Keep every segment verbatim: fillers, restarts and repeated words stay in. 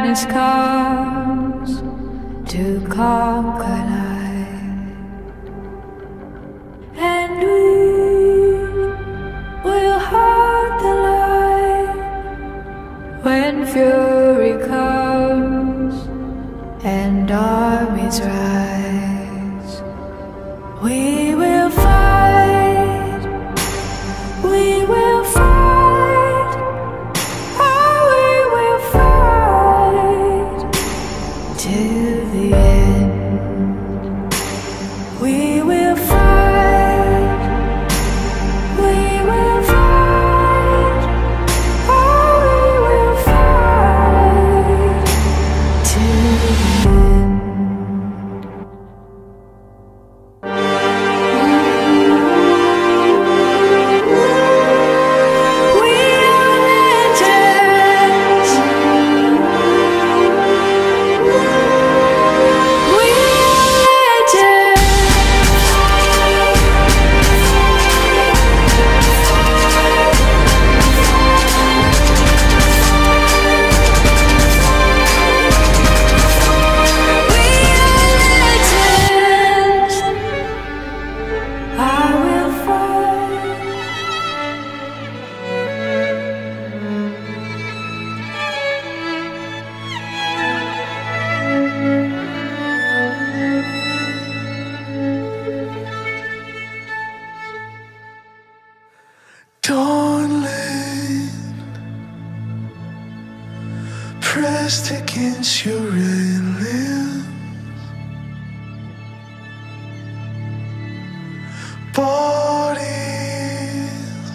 darkness comes to conquer light, and we will hold the light when fury comes and armies rise. We will fight, we will fight, oh, we will fight till the end. We will fight, we will fight, oh, we will fight till the end. Dawnland pressed against your railings, bodies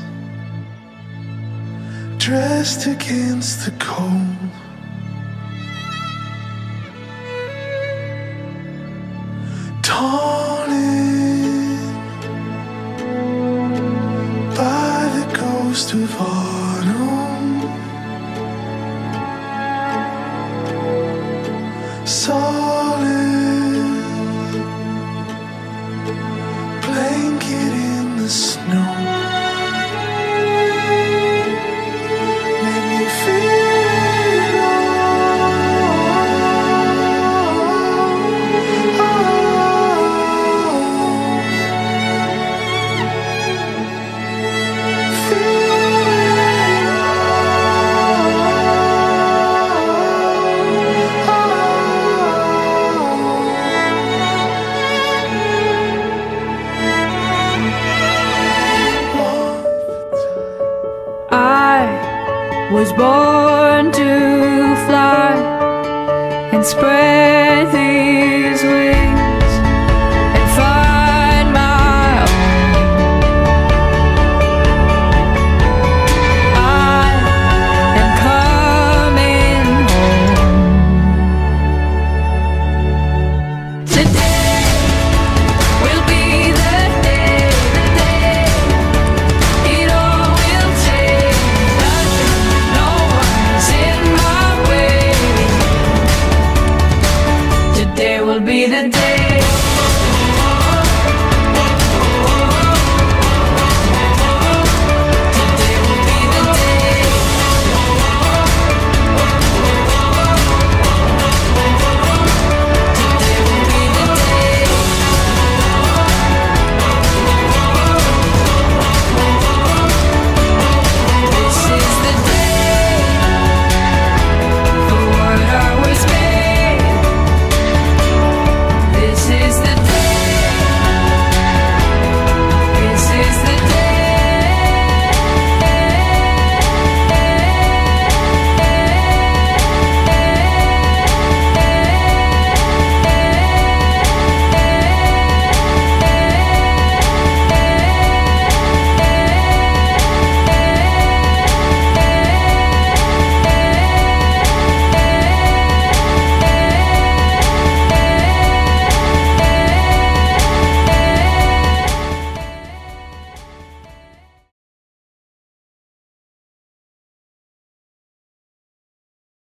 dressed against the cold. Taunted by the ghost of autumn, solid blanket in the snow. Let me feel it all. Oh. I was born to fly and spread these wings.